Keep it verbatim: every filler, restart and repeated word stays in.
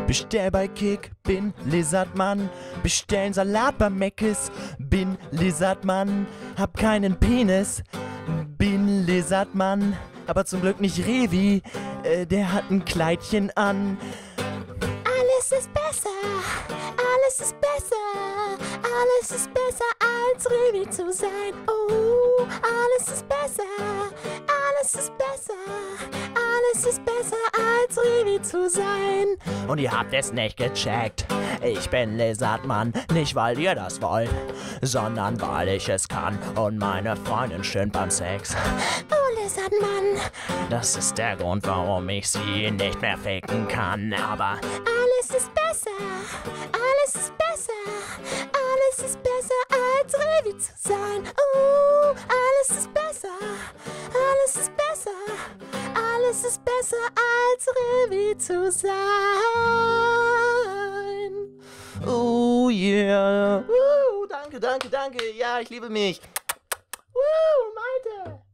bestell bei Kick, bin Lizardmann. Bestellen Salat bei Meckes, bin Lizardmann. Hab keinen Penis, bin Lizardmann. Aber zum Glück nicht Revi, äh, der hat ein Kleidchen an. Alles ist besser, alles ist besser, alles ist besser als Revi zu sein. Oh, alles ist besser, alles ist besser, alles ist besser als Revi zu sein. Und ihr habt es nicht gecheckt, ich bin Lizardmann, nicht weil ihr das wollt, sondern weil ich es kann und meine Freundin schön beim Sex. Oh, Lizardmann, das ist der Grund, warum ich sie nicht mehr ficken kann, aber alles ist besser, alles ist besser, alles ist besser als Revi zu sein. Oh, alles ist besser, alles ist besser, alles ist besser als Revi zu sein. Oh yeah. Uh, danke, danke, danke. Ja, ich liebe mich. Uh, Malte.